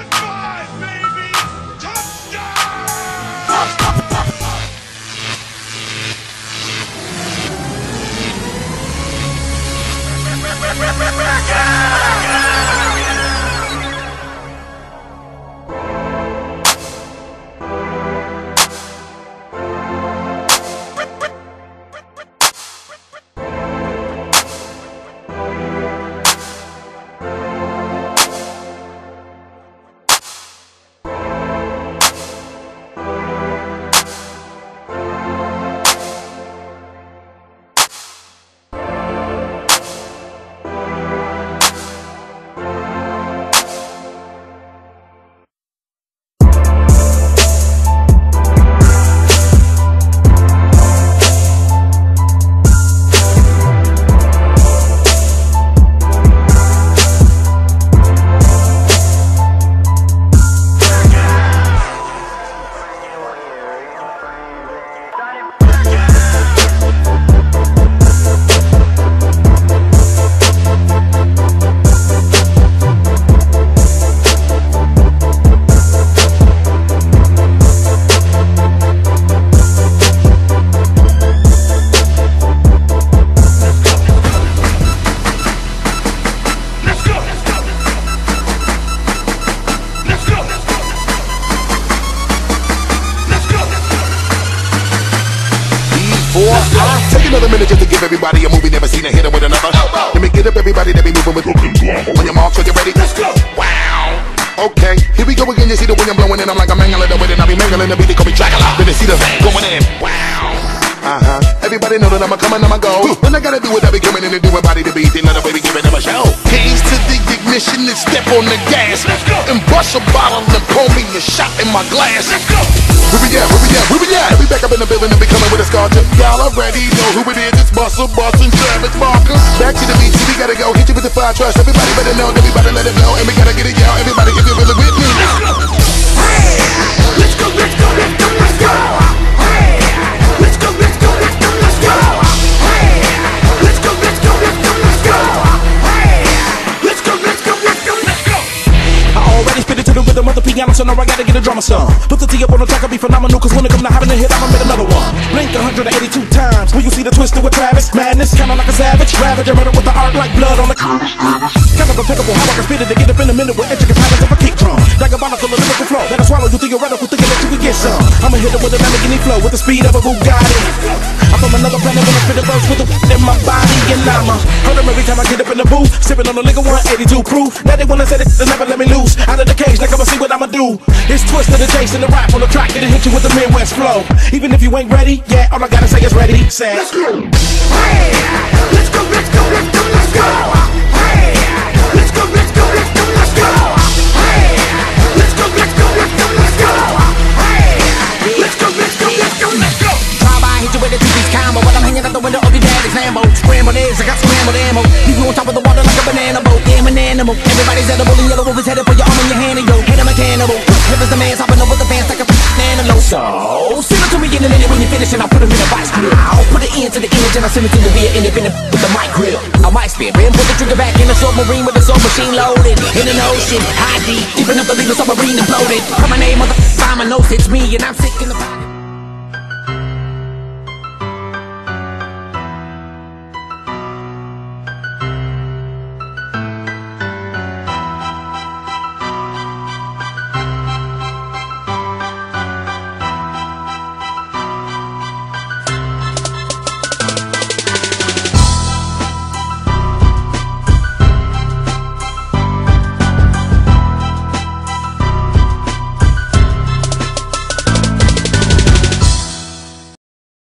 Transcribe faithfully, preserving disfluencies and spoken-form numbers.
Take another minute just to give everybody a movie never seen a hitter with another. Let me get up everybody that be moving with. On your marks, so get ready. Let's go. Wow. Okay, here we go again. You see the wind I'm blowing in. I'm like I'm mangling the wind and I be mangling the beat. They call me Dracula. Then they see the going in. Wow. Uh huh. Everybody know that I'm a coming, I'm a go. When I gotta do it, I be coming in and doing body to beat. Then another baby giving them a show. Keys to the ignition and step on the gas. And bust a bottle and pour me a shot in my glass. Let's go. Where we at? Where we at? Where we at? We back up in the building and be coming with a scar tip. Y'all already know who it is. It's Muscle, Boston, Travis Barker. Back to the beat, we gotta go. Hit you with the fire trust. Everybody better know. Everybody let it blow. And we gotta get it, y'all. Everybody if you really with me. Let's go. Let's go, let's go, let's go, let's go. Let's go, let's go, let's go, let's go. Let's go, let's go, let's go, let's go. Let's go, let's go, let's go, let's go. I already spit it to the rhythm of the piano, so now I gotta get a drummer song. Put the T up on the track, I'll be phenomenal, cause when it come to having a hit, I'ma make another one. Blink one hundred eighty-two times, when you see the twister with Travis. Madness, kinda like a savage, ravage, I murder with the art like blood on the canvas. Kind of impeccable, how I can spit it to get up in a minute with intricate patterns of a kick drum. Diabolical, a lyrical flow, that'll swallow you theoretical, thinking that you can get some. I'ma hit it with a Lamborghini flow, with the speed of a Bugatti. I'm from another planet when I spit a verse with the in my body, and I'ma hurt them every time I get up in the booth. Sipping on the liquor one eighty-two proof. Now they wanna say that they never let me loose. Out of the cage, like I'ma see what I'ma do. It's twist of the chase and the rap on the track, it'll hit you with the Midwest flow. Even if you ain't ready, yeah, all I gotta say is ready, say. Let's go. Hey, let's go, let's go, let's go, let's go. Hey, let's go, let's go, let's go, let's go. Hey, let's go, let's go, let's go, let's go. Hey, let's go, let's go, let's go, let's go. Try by, hit you with a two-piece combo, but I'm hanging out the window of your daddy's Lambo. Scrambled eggs, I got scrambled ammo. Leave you on top of the water like a banana boat. Damn an animal, everybody's edible and yellow wolf is headed for your arm and your hand and yo, hit him a cannibal. If it's the man hopping over the fence like a animal. So, send it to me in a minute when you finish and I'll put him in a vice grill. I'll put it into the image and I'll send it to the rear independent with the mic grill. I might spin, rim, put the trigger back in the submarine with the soul machine loaded. In an ocean, high deep, deep enough to leave the submarine imploded. Put my name on the sign, my nose, it's me and I'm sick in the